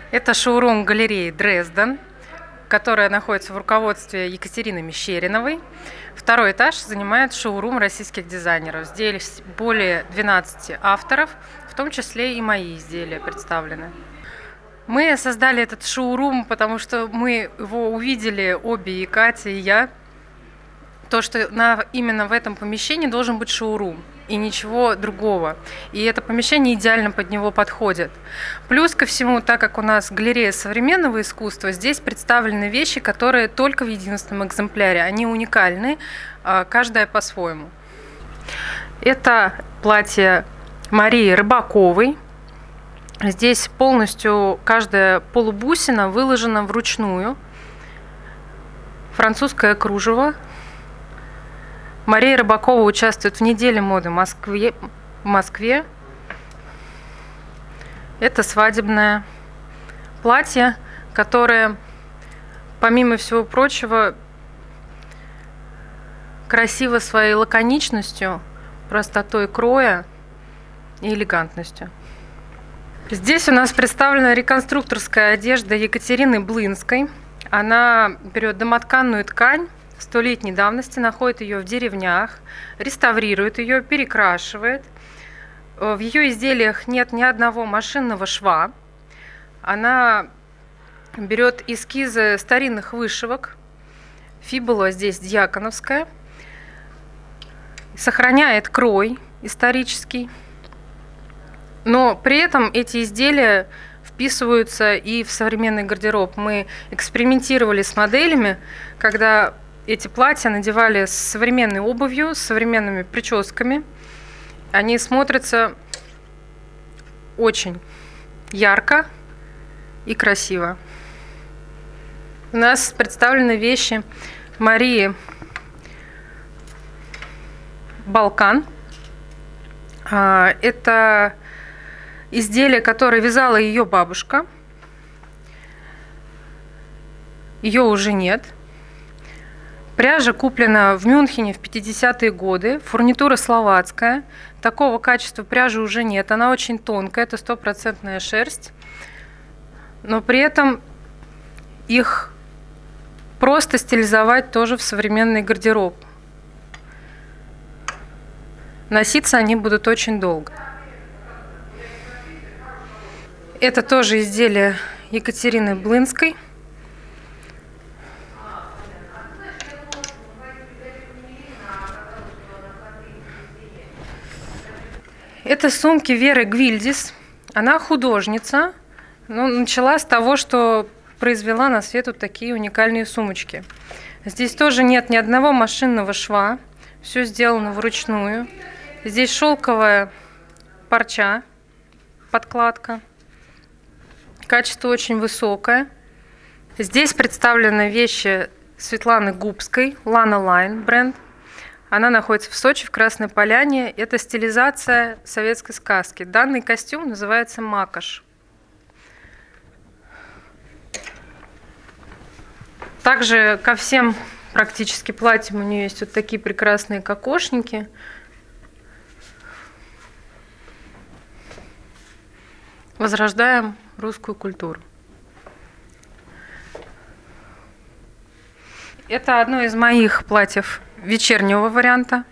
Это шоурум галереи Дрезден, которая находится в руководстве Екатерины Мещериновой. Второй этаж занимает шоурум российских дизайнеров. Здесь более 12 авторов, в том числе и мои изделия представлены. Мы создали этот шоурум, потому что мы его увидели обе, и Катя, и я. То, что именно в этом помещении должен быть шоурум и ничего другого. И это помещение идеально под него подходит. Плюс ко всему, так как у нас галерея современного искусства, здесь представлены вещи, которые только в единственном экземпляре. Они уникальны, каждая по-своему. Это платье Марии Рыбаковой. Здесь полностью каждая полубусина выложена вручную. Французское кружево. Мария Рыбакова участвует в неделе моды в Москве. Это свадебное платье, которое, помимо всего прочего, красиво своей лаконичностью, простотой кроя и элегантностью. Здесь у нас представлена реконструкторская одежда Екатерины Блынской. Она берет домотканную ткань столетней давности, находит ее в деревнях, реставрирует ее, перекрашивает. В ее изделиях нет ни одного машинного шва. Она берет эскизы старинных вышивок. Фибула здесь дьяконовская. Сохраняет крой исторический. Но при этом эти изделия вписываются и в современный гардероб. Мы экспериментировали с моделями, когда эти платья надевали с современной обувью, с современными прическами. Они смотрятся очень ярко и красиво. У нас представлены вещи Марии Балкан. Это изделие, которое вязала ее бабушка. Ее уже нет. Пряжа куплена в Мюнхене в 50-е годы. Фурнитура словацкая. Такого качества пряжи уже нет. Она очень тонкая, это 100% шерсть. Но при этом их просто стилизовать тоже в современный гардероб. Носиться они будут очень долго. Это тоже изделие Екатерины Блынской. Это сумки Веры Гвильдис. Она художница, но начала с того, что произвела на свет вот такие уникальные сумочки. Здесь тоже нет ни одного машинного шва. Все сделано вручную. Здесь шелковая парча, подкладка. Качество очень высокое. Здесь представлены вещи Светланы Губской, Lana Line бренд. Она находится в Сочи, в Красной Поляне. Это стилизация советской сказки. Данный костюм называется «Макаш». Также ко всем практически платьям у нее есть вот такие прекрасные кокошники. Возрождаем русскую культуру. Это одно из моих платьев вечернего варианта.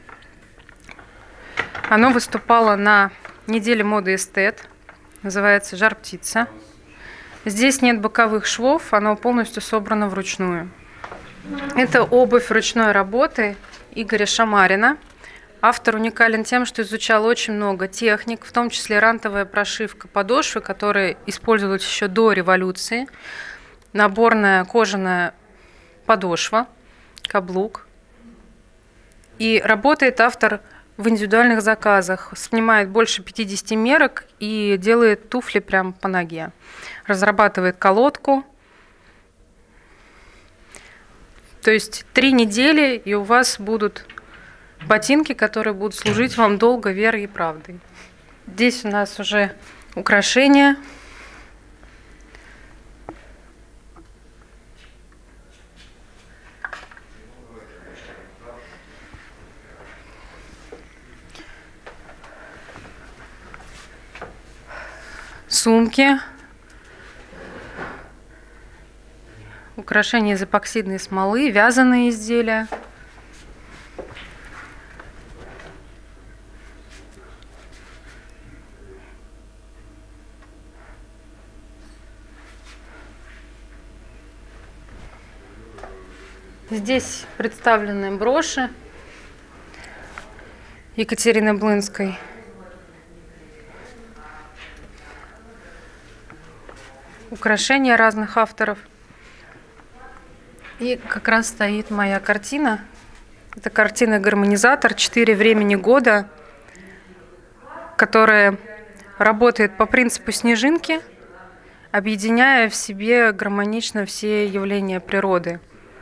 Оно выступало на неделе моды эстет. Называется «Жар-птица». Здесь нет боковых швов, оно полностью собрано вручную. Это обувь ручной работы Игоря Шамарина. Автор уникален тем, что изучал очень много техник, в том числе рантовая прошивка подошвы, которая использовалась еще до революции, наборная кожаная подошва, каблук. И работает автор в индивидуальных заказах, снимает больше 50 мерок и делает туфли прямо по ноге. Разрабатывает колодку. То есть 3 недели, и у вас будут ботинки, которые будут служить вам долго верой и правдой. Здесь у нас уже украшения. Сумки. украшения из эпоксидной смолы, вязаные изделия. Здесь представлены броши Екатерины Блынской. Украшения разных авторов. И как раз стоит моя картина. Это картина «Гармонизатор. 4 времени года», которая работает по принципу снежинки, объединяя в себе гармонично все явления природы.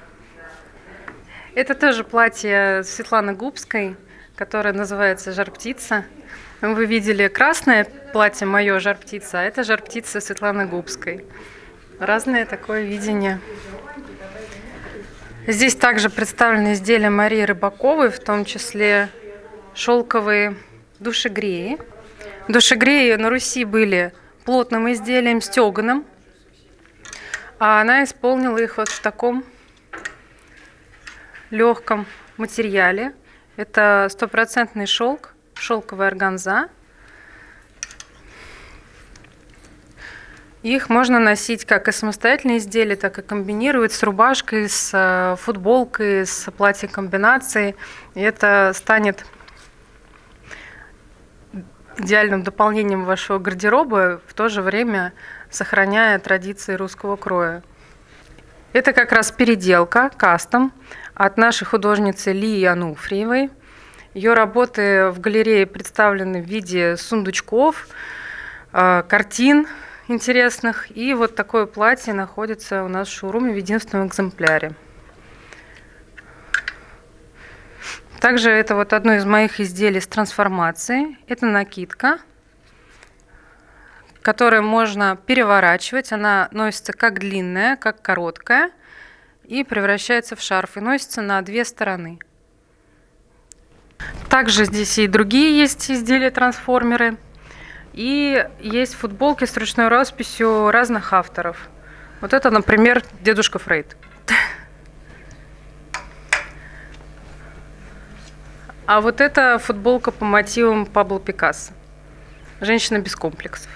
Это тоже платье Светланы Губской, которое называется «Жар-птица». Вы видели красное платье мое «Жар-птица», а это «Жар-птица» Светланы Губской. Разное такое видение. Здесь также представлены изделия Марии Рыбаковой, в том числе шелковые душегреи. Душегреи на Руси были плотным изделием, стеганым, а она исполнила их вот в таком легком материале. Это 100% шелк, шелковая органза. Их можно носить как и самостоятельные изделия, так и комбинировать с рубашкой, с футболкой, с платьем комбинацией. И это станет идеальным дополнением вашего гардероба, в то же время сохраняя традиции русского кроя. Это как раз переделка, кастом от нашей художницы Лии Ануфриевой. Ее работы в галерее представлены в виде сундучков, картин интересных. И вот такое платье находится у нас в шоуруме в единственном экземпляре. Также это вот одно из моих изделий с трансформацией. Это накидка, которую можно переворачивать. Она носится как длинная, как короткая и превращается в шарф. И носится на 2 стороны. Также здесь и другие есть изделия-трансформеры. И есть футболки с ручной росписью разных авторов. Вот это, например, Дедушка Фрейд. А вот это футболка по мотивам Пабло Пикассо. Женщина без комплексов.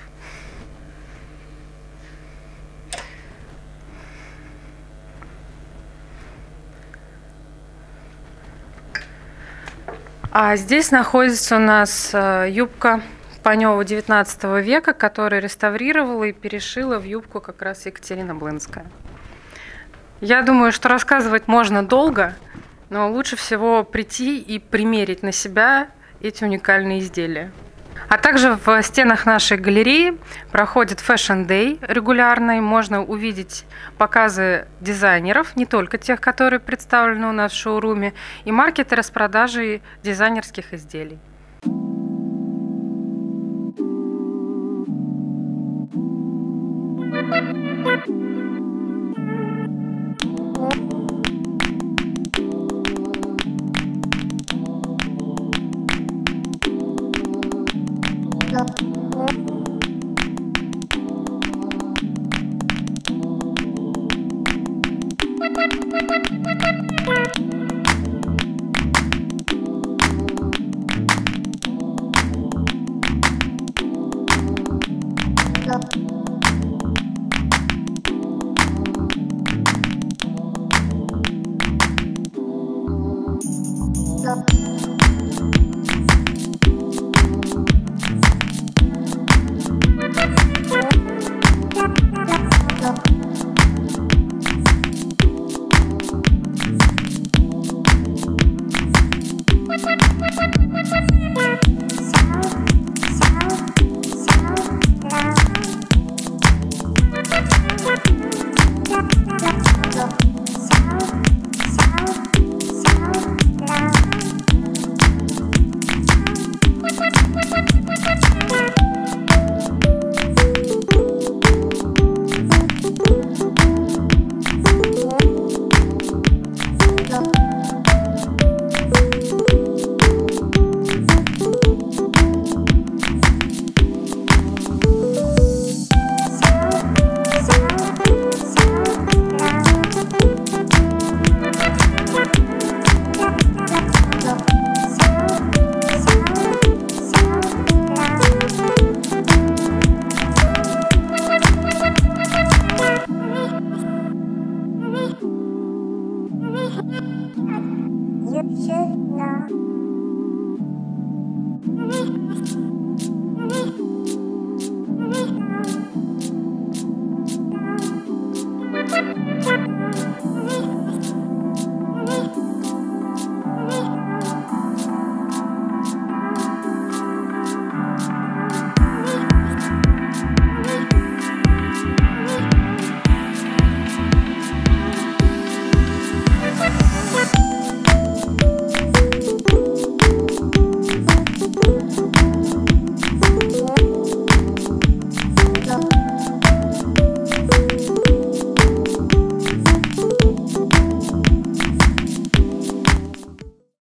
А здесь находится у нас юбка Панёва XIX века, которую реставрировала и перешила в юбку как раз Екатерина Блынская. Я думаю, что рассказывать можно долго, но лучше всего прийти и примерить на себя эти уникальные изделия. А также в стенах нашей галереи проходит Fashion Day регулярный. Можно увидеть показы дизайнеров, не только тех, которые представлены у нас в шоуруме, и маркеты распродажи дизайнерских изделий.